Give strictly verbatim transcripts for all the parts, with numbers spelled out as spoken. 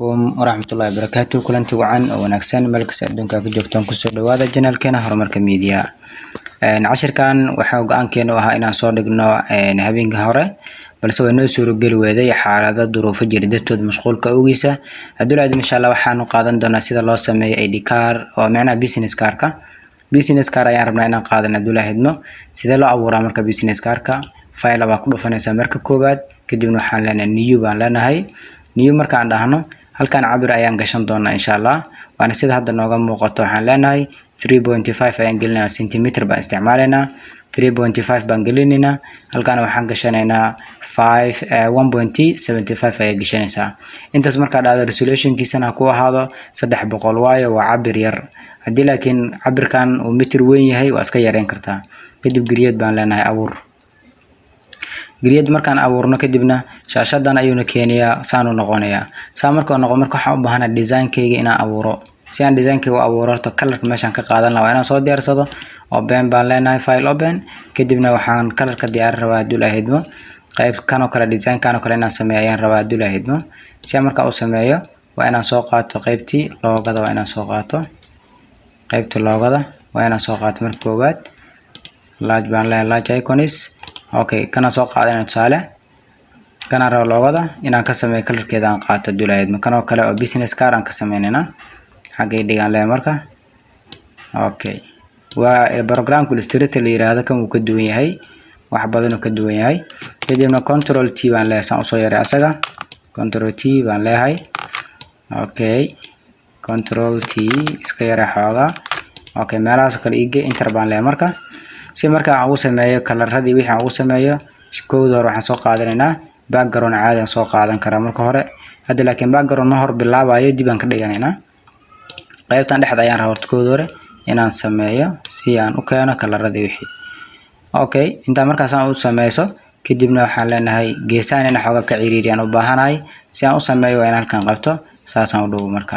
عليكم ورحمة الله وبركاته. كلنتي وعن ونكسن ملك سعدونك كجوكتون كسر هذا الجنال كنا هرمرك ميديا عشر كان وحوق عن كنا وها إن صادق نوع نهبين جهرة بل سوى إنه سور الجل وذي حالة ظروف جديدة مشغول كأوجيسة هدول عاد إن شاء الله وحنا قادن دونا سيد الله سمي أي دي كار ومعنا بيسنس كاركا بيسنس كار يعني ربنا قادن هدول هدمه سيد الله أبو رامرك بيسنس كاركا فايل بقول فنسا مرك كوبات كديم نحلنا نيو بان هاي نيو مرك عندنا هل كان عبر أيام قشن دونا إن شاء الله وأنا سيد هذا النوع مقطع حلنا three point five أيام قلنا سنتيمتر باستعمالنا three point five بنقلنا هل كان وحنا قشنا five one point seven five أيام قشنا سا أنت سمرك هذا resolution كيسنا كوا هذا صدح بقول واي وعبر ير هدي لكن عبر كان ومتر وين هاي وأسكيرين كرتا كدب قريد بان لنا أور قريد مركان أورنا كدبنا شاشة أيونا كينيا سانو نغونيا سامركو نغو مركو حاب بهنا ديزاين كيجي إنا أورو سيان ديزاين كيجو أورو تكلر ماشان كقادن لو أنا صوت ديار صدو أوبن بان لنا فايل أوبن كدبنا وحان كلر كديار روا دولا هدمو قيب كانوا كلا ديزاين كانوا كلا إنا سميعيان روا دولا هدمو سيان مركا أو سميعيو وأنا سوقاتو قيبتي لوغادا وأنا سوقاتو قيبتو لوغادا وأنا سوقاتو مركوبات لاج بان لنا لاج ايكونيس اوكي كنا سو قادنا تساله كنا رو لوغدا ان ان كسمي كلركيدا ان قaato dulayad ma kana kale oo business card aan ka sameeynaa xagee dhigan leh marka okay waa program ku illustrator leeyahay kan uu ka duwan yahay wax badan oo ka duwan yahay kadibna control t baan leeyahay soo yaray asaga control t baan leeyahay okay control t iska yaray xooga okay meelahaas kale iige enter baan leeyahay marka si marka aan u sameeyo kalaradii wixii aan u sameeyo kooda hore waxaan soo qaadanaynaa background caadi aan soo qaadan karaa marka hore hadda laakiin background ma hor bilaabayo dib aan ka dhiganaynaa qaybtan dhexda ayaan rabaa kooda hore inaan sameeyo si aan u keeno kalaradii wixii okay inta markaas aan u sameeyo kadibna waxaan leenahay geesaan in xooga ka ciriiriyaan u baahanahay si aan u sameeyo waa in halkan qabto saasaan u dhaw marka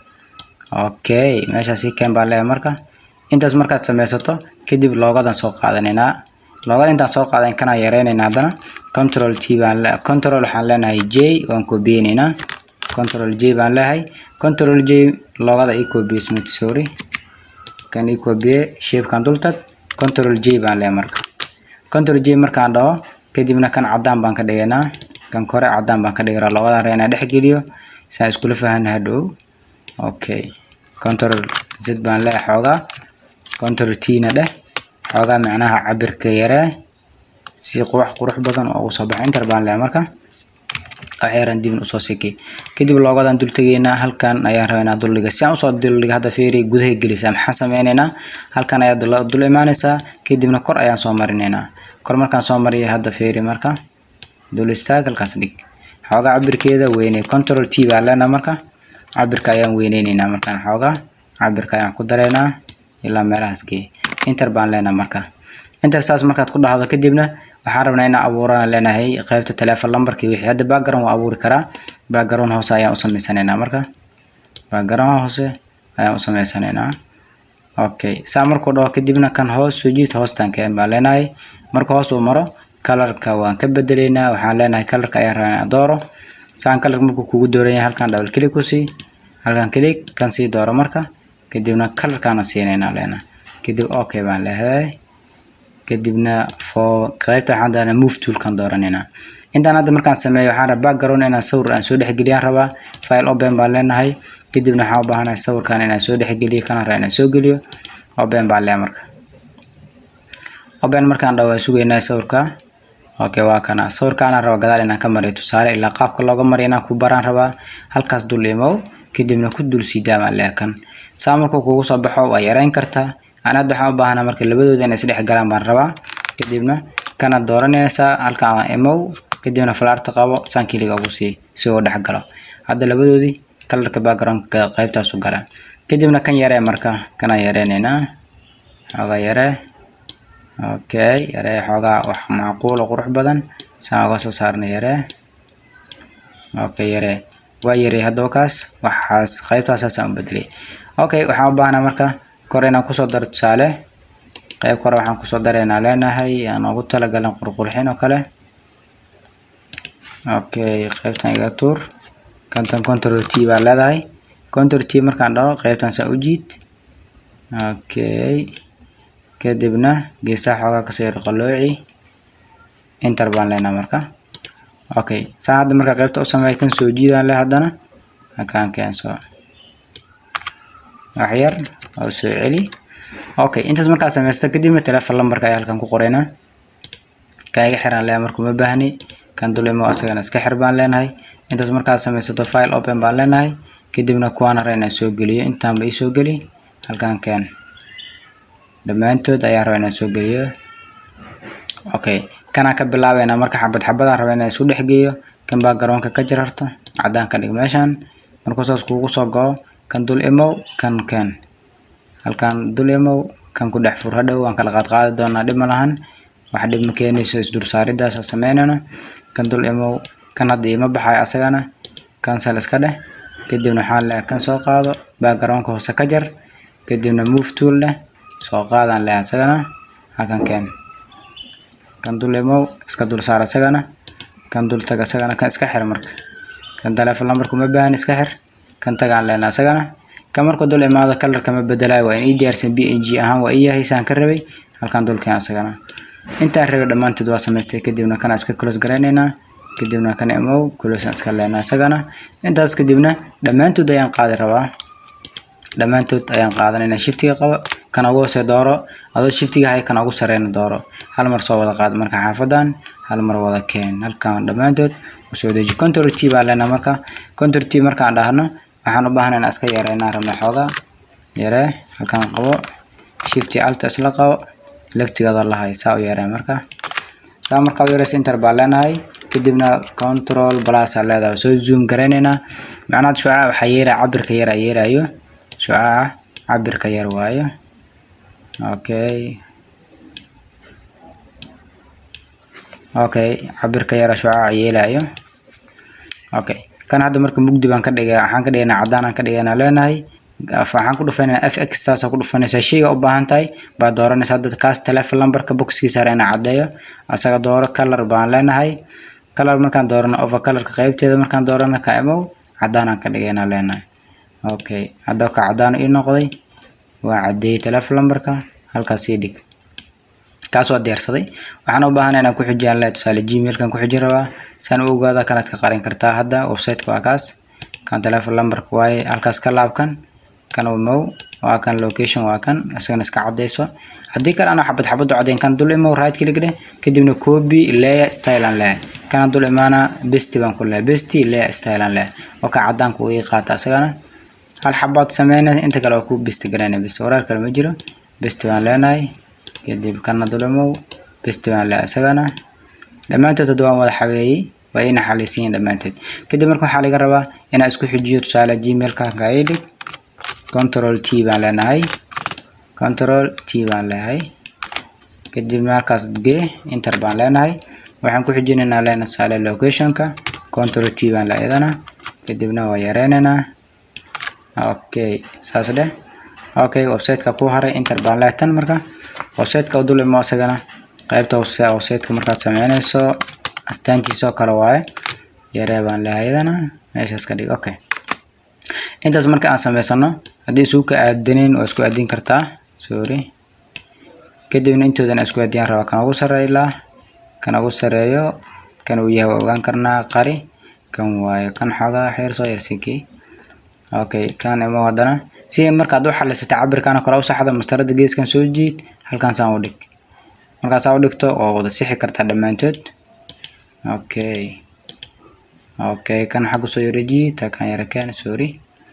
okay meesha si keen baa leeyahay marka intaas markaad sameysato kadib loogadan soo qaadanayna loogada inta soo qaadan kana yareynayna hadana control t baan la control waxaan leenahay j waan ku beenayna control j baan leeyahay control j loogada i copy smith sorry kan i copy shape kan dul tag control j baan leeyahay marka control j markaan dhaho kadibna kan cadaan baan ka dhigaynaa kan kore cadaan baan ka dhigaa loogada reena dhex geliyo saa isku la fahanaa hadhow okay control z baan leeyahay xooga control t na dheh xoogaa macnaha cabirka yare si qurux qurux badan oo soo baxay inter baan leeyahay marka waxaan dib u soo sikay kadib loogadan dul tageynaa halkan ayaan rabaynaa dul dhiga si aan u soo dul dhiga hada fiiri gudaha gelisa maxaan sameeynaa halkan ayaa dul dul imaanaysa kadibna kor ayaan soo marinaynaa kor markaan soo mariyo hada fiiri marka dul istaag halkaas dhig xoogaa cabirkeeda weynay control t baan leenahay marka cabirka ayaan weyneynaa markaan xoogaa cabirka ayaan ku dareynaa ilaa meelahaas gee enter baan leenahay marka enter saas markaad ku dhaxdo kadibna waxaan rabnaa in aan abuurana leenahay qaybta telefoon lambarkii wixii hadda background waa abuuri karaa background hoose ayaan u sameysanaynaa marka background hoose ayaan u sameysanaynaa okay saa markuu dhaho kadibna kan hoos soo jiid hoostan keen baan leenahay marka hoos uu maro colorka waan ka bedeleynaa waxaan leenahay colorka ayaan rabaa inaan dooro saan colorka markuu kugu dooran yahay halkan double click ku sii halkan click kan sii dooro marka kadibna colorkaana siinayna leena kadib okay baan leeyahay kadibna for qaybta hadana move tool kan dooranayna intaan hadda markaan sameeyo waxaan rabaa background inaan sawir aan soo dhex geliyaan rabaa file open baan leenahay kadibna waxaan u baahanahay sawirkan inaan soo dhex geliyo kana rabaa inaan soo geliyo open baan leeyahay marka open markaan dhaw sugeynaa sawirka okay waa kana sawirkaan rabaa gadaal inaan ka mariyo tusaale ilaa qaabka looga mariyo inaan ku baraan rabaa halkaas dul imow kadibna ku dul siidama leekan saamarku kugu soo baxo waa yareyn kartaa ana waxaan u baahanaa marka labadooda inay isdhex galaan baan rabaa kadibna kana dooranaysa halkaan imow kadibna falaarta qabo sankiliga ugu sii si uu dhex galo hadda labadoodii colorka background ka qaybtaas u gala kadibna kan yaree marka kana yareynayna xoogaa yaree okay yaree xoogaa wax macquul oo qurux badan saa uga soo saarna yaree okay yaree waa yaray hadda kaas waxaas qaybtaas aan bedelay okay waxaan u baahnaa marka korena ku soo dar tusaale qayb kore waxaan ku soo dareynaa leenahay aan ugu talagalan qurqurxin oo kale okay qaybtan iga tuur kantan control T baa leedahay control T markaan dhaho qaybtan saa u jiid okay kadibna geesaha xoogaa ka soo yar qalooci enter baan leenahay marka okay saa hadda marka qaybta u sameey kan soo jiidaan leh haddana halkaan keenso wax yar oo soo celi okay intaas markaa sameeysta kadibna telephone numberka ayaa halkan ku qoraynaa kaaga xiran leh markuu ma baahni kan dul imo asagana iska xir baan leenahay intaas markaa sameeysto file open baan leenahay kadibna kuwana reena soo geliyo intaan ba soo gali halkaan keen dhamaantood ayaa reena soo geliyo okay kana ka bilaabayna marka xabad xabada rabayna isku dhex geeyo kan baa garoonka ka jirarto cadaan ka dhig meeshan markuu saas kuugu soo goo kan dul imo kan keen halkaan dul imo kan ku dhex fur hadhow waan kala qaad qaadi doonaa dhib ma lahan wax dhib ma keenayso isdul saaridaas sameynayna kan dul imo kan hadda ima baxay asagana cancel iska dheh kadibna waxaan leeyahay kan soo qaado background ka hoose ka jar kadibna move tool leh soo qaadan leeyahay asagana halkan keen kan dul imo iska dul saar asagana kan dul tag asagana kan iska xir marka kan telephone numberku ma baahan iska xir kan tagaan leenahay asagana kan markuu dul imaado color kama bedelayo waa in ii diyaarsan P N G ahaan waa ii yahay saan ka rabay halkan dulkeen asagana inta rabay dhamaantood waa sameystay kadibna kana iska close gareynayna kadibna kana imo close iska leenahay asagana intaas kadibna dhamaantood ayaan qaadi rabaa dhamaantood ayaan qaadanayna shiftiga qabo kana ugu soo dooro adoo shiftiga hay kana ugu sareeyna dooro hal mar soo wada qaad marka xaafadan hal mar wada keen halkan dhamaantood u soo deji control T baa leenahay marka control T marka aan dhahno waxaan u baahanaynaa iska yareynaa rabna xoogaa yare halkan qabo shift alt isla qabo laftigeeda la haysaa u yaree marka saa marka u yareys enter baa leenahay kadibna control plus aa leedahay soo zoom gareynayna macnaheedu shucaaca waxa yeeraa cabirka yar yeerayo shucaaca cabirka yar waayo okay okay cabirka yar shucaaca yeelayo okay kan hadda marka mugdi baan ka dhigay waxaan ka dhigaynaa cadaan aan ka dhigaynaa leenahay waxaan ku dhufaynaa F X taas ku dhufanaysa shayga u baahan tahay baa dooranaysa hadda kaas telephone numberka boxkiisa reena cadeeyo asaga dooro color baan leenahay color markaan doorano over color ka qaybteeda markaan doorano ka imo cadaan aan ka dhigaynaa leenahay okay hadda ka cadaan ii noqday waa cadeey telephone numberka halkaas ii dhig kaas waa diyaarsaday waxaan u baahanahay inaan ku xijiyaan la tusaale gmail kan ku xijin rabaa san u ogaada kanaad ka qarin kartaa hadda website ka kaas kan telephone number ku way halkaas ka laabkan kan uu mow waa kan location waa kan asagana iska cadeyso hadii kale ana xabad xabad u cadeyn kan dul imo right click leh kadibna copy layer style aan leh kan dul imaana best baan ku leh best layer style aan leh oo ka cadaan ku ii qaata asagana hal xabad sameeyna inta kale ku best gareena best warar kale ma jiro best baan leenahay kadib kan dul imo best baan leh asagana dhamaantood waan wada xaweeyay waa in xalisiin dhamaantood kadib marka waxa laga rabaa inaan isku xijiyo tusaale gmail ka ka idhi control T baan leenahay control T baan leeyahay kadib markaas de enter baan leenahay waxaan ku xijinaynaa leenahay tusaale location ka control T baan leeyahay kadibna waa yareynayna okay saas leh okay website ka ku haray enter baan leeyahay marka website ka dul imo asagana qaybta website ka markaad sameynayso astaantiisa kala waaye yaree baan leeyahay meeshaas ka dhig okay intaas marka aan sameysano hadii suuqa aadinin oo isku aadin kartaa sorry kadibna intoodan isku aadin rabaa kan ugu sareeyo kan ugu sareeyo kan uu yahay ogaan karnaa qari kan waaye kan xaga xeer soo yarsiki okay kan imo wadana si marka aad u xalisata cabirkan kala u saxda mastarada geeskan soo jiid halkan saan u dhig markaas aad u dhigto oo wada sixi kartaa dhamaantood okay okay kan xagu soo yareeji ta kan yarkaan sorry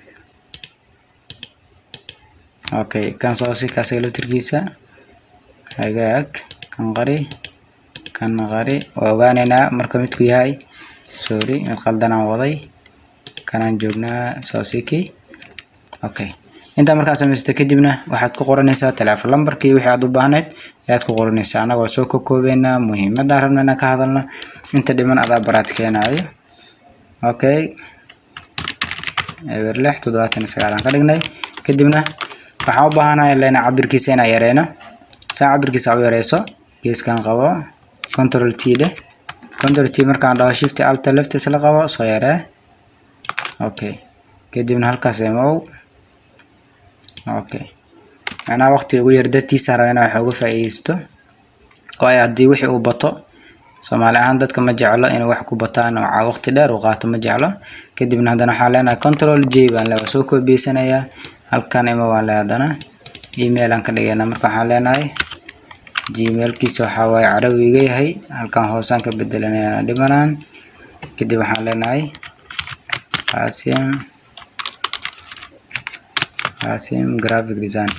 okay kan soo si ka soo tirkiisa hagaag kan qari kan qari ogaanayna marka mid ku yahay sorry qaldan aan waday kanaan joognaa soo siki okay inta marka sameystay kadibna waxaad ku qoranaysaa telephone numberkii wixii aad u baahnayd ayaad ku qoranaysaa anaga soo koobeena muhiimada rabnaa ka hadalna inta dhiman aad baraad keenayo okay eber lix toddobaatan iyo sagaal aan ka dhignay kadibna waxaan u baahanahay leena cabirkiisa inaan yareeno saa cabirkiisa u yareyso geeskan qabo control T leh control T markaan dhaho shift alt left isla qabo soo yaree okay kadibna halkaas imo okay ana waqti ugu yar dadkiisa raayna waxa uga faa'iisto oo ay hadii wixii uu bato Soomaali ahaan dadka ma jeclo in wax ku bataan oo waqti dheer u qaato ma jeclo kadibna hadana waxa leenahay control J baan la soo koobiysanaya halkan imo waan leedana email aan ka dhigayna marka waxa leenahay gmail kiisa waxa way carabiga yahay halkan hoosaan ka bedelanayna dhimanaan kadib waxa leenahay Qasim Qasim graphic design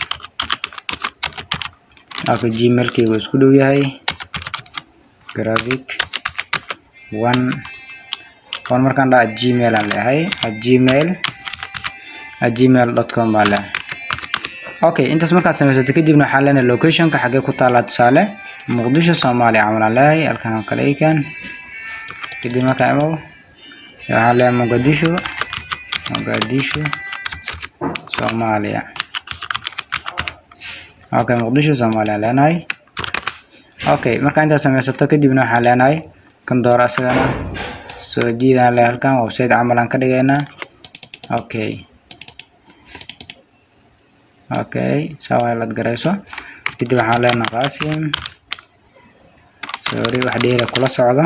ako gmail kiigu isku dhow yahay graphic one kon markaan dhaa gmail aan leeyahay gmail gmail dot com baa leeyahay okay intaas markaad samaysato kadibna waxa leenahay location ka xagee ku taala tusaale Muqdisho Soomaaliya camal leeyahay halkan kale ikan kadib marka imo waxa leeyahay Muqdisho Muqdisho Soomaaliya okay Muqdisho Soomaaliya leenahay okay marka inta samaysato kadibna waxa leenahay kan door asagana soo jiidaan la halkan website camalan ka dhigayna okay okay sawa la garayso kadib waxa leenahay Qasim sorry wax dheer kula socdo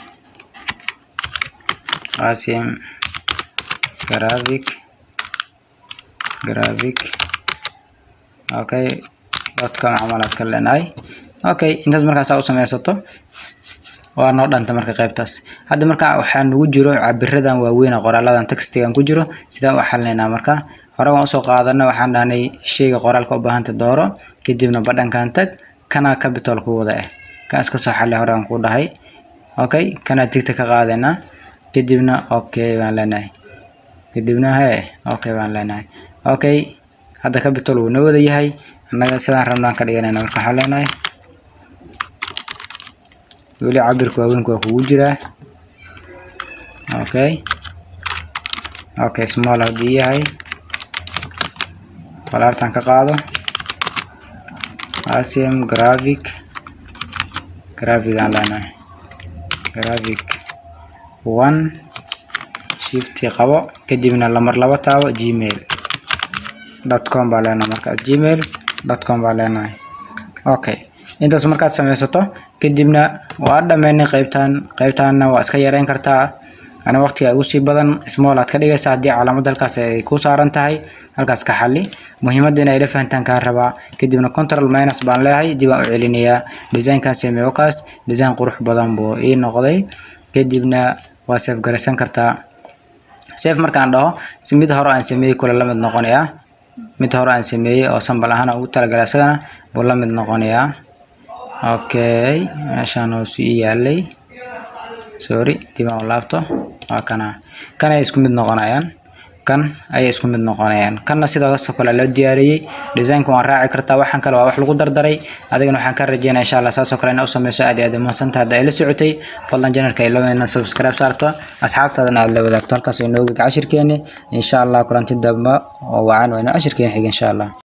Qasim graphic graphic okay dadka camal aska leenahay okay intaas markaas aad u samaysato waa noo dhanta marka qaybtaas hadda marka waxa nagu jiro cabiradan waaweyn qoraaladan textigan ku jiro sida waxa leenahay marka hore waan soo qaadanay waxaan dhaanay sheyga qoraalka u baahan tahay dooro kadibna badhankan tag kana capital ku wada ah kaas ka soo xalay hore aan ku dhahay okay kana tigta ka qaadana kadibna okay waan leenahay kadibna hay okay waan leenahay okay hadda capital uu noo wada yahay annaga sidaan rabnaan ka dhiganayna marka waxa leenahay wali cabirku waaweynku waa kugu jira okay okay small hadii yahay qolaartan ka qaado Qasim graphic graphic aan leenahay graphic one shift qabo kadibna lamar laba taabo gmail dot com baa leenahay marka gmail dot com baa leenahay okay intaas markaad samaysato kadibna waa dhameynay qaybtan qaybtaana waa iska yareyn kartaa ana waqtiga ugu sii badan small aad ka dhigaysaa hadii calaamad halkaas ay ku saaran tahay halkaas ka xalli muhiimadda inay fahantaan ka rabaa kadibna control minus baan leeyahay dib aan u celinayaa design ka sameeyo kaas design qurux badan buu ii noqday kadibna waa save garaysan kartaa save markaan dhaho si mid hore aan sameeyay kula la mid noqonaya mid hore aan sameeyay oo sample ahaan ugu talagalay asagana buu la mid noqonaya okay meeshaan oo si yaalay sorry dib aan laabto waa kana kana isku mid noqonayaan kan ay isku mid noqonayaan kana sidaas oo kale loo diyaariyay design-ku waan raaci kartaa waxaan kale waa wax lagu dardaray adigana waxaan ka rajeynayaa insha Allah saas oo kale in uu sameeyo aad aad ma santaada ila socotay fadlan channelka ila weena subscribe saarto asxaabtaadana aad la wadaagto halkaas oo inoogu cashirkeena insha Allah kulanti damba oo waan wayna cashirkeena xiga insha Allah